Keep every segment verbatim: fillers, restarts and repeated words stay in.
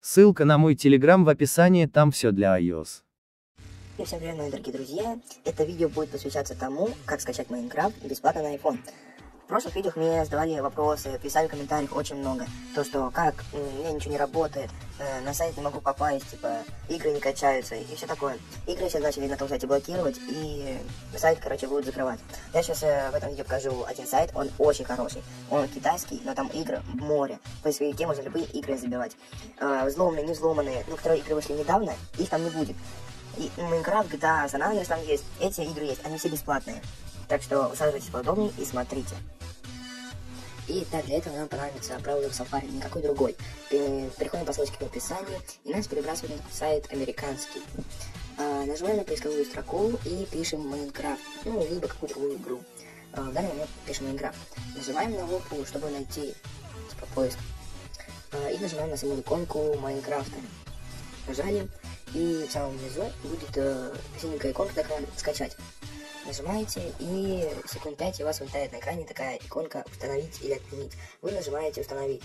Ссылка на мой телеграм в описании, там все для iOS. И всем привет, мои дорогие друзья. Это видео будет посвящаться тому, как скачать Майнкрафт бесплатно на iPhone. В прошлых видео мне задавали вопросы, писали в комментариях очень много. То, что как, у меня ничего не работает, э, на сайт не могу попасть, типа, игры не качаются и все такое. Игры сейчас начали на том сайте блокировать и сайт, короче, будут закрывать. Я сейчас э, в этом видео покажу один сайт, он очень хороший. Он китайский, но там игры море. В поисковике можно любые игры забивать. Э, взломанные, не взломанные, ну, которые игры вышли недавно, их там не будет. И Майнкрафт, джи ти эй, San Andreas там есть, эти игры есть, они все бесплатные. Так что усаживайтесь поудобнее и смотрите. И так, для этого нам понадобится браузер Safari, никакой другой. Переходим по ссылочке в описании, и нас перебрасывает на сайт американский. А, нажимаем на поисковую строку и пишем Майнкрафт, ну, либо какую-то другую игру. А, в данный момент пишем Майнкрафт. Нажимаем на лупу, чтобы найти, типа, поиск. А, и нажимаем на саму иконку Майнкрафта. Нажали, и в самом низу будет э, синенькая иконка такая «Скачать». Нажимаете, и секунд пять у вас вылетает на экране такая иконка «Установить» или «Отменить». Вы нажимаете «Установить».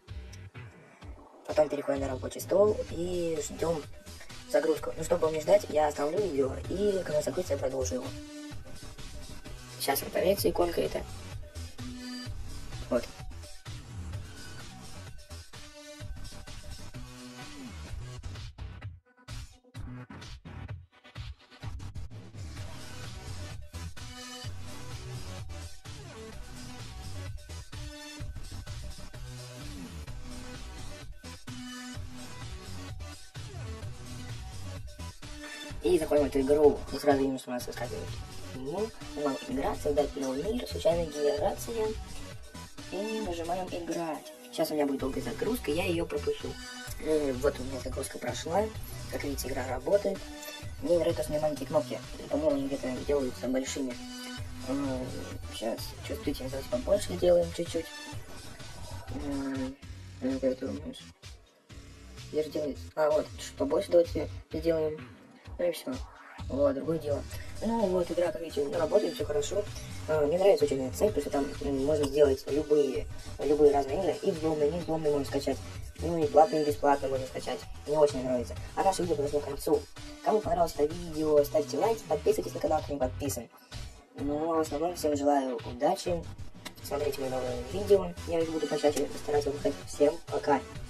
Потом переходим на рабочий стол и ждем загрузку. Ну, чтобы вам не ждать, я остановлю видео, и когда загрузится, я продолжу его. Сейчас вы поверите, иконка это. Вот. И заходим в эту игру, и сразу видим, что у нас выскакивает меню, нажимаем «Играться», «Дать новый мир», «Случайная генерация», и нажимаем «Играть». Сейчас у меня будет долгая загрузка, я ее пропущу. И вот у меня загрузка прошла, как видите, игра работает. Мне нравятся что маленькие кнопки, по-моему, они где-то делаются большими. Сейчас, чувствуете, давайте побольше сделаем чуть-чуть. Где же делается? А, вот, чуть побольше давайте сделаем. Ну и все. Вот, другое дело. Ну вот, игра, как видите, работает, все хорошо. А, мне нравится очень этот сайт, потому что там можно сделать любые, любые разные игры. И взломные, не взломные можно скачать. Ну и платные, и бесплатные можно скачать. Мне очень нравится. А наше видео подошло к концу. Кому понравилось это видео, ставьте лайки, подписывайтесь на канал, кто не подписан. Ну, а в основном всем желаю удачи. Смотрите мои новые видео. Я их буду почаще стараться выходить. Всем пока.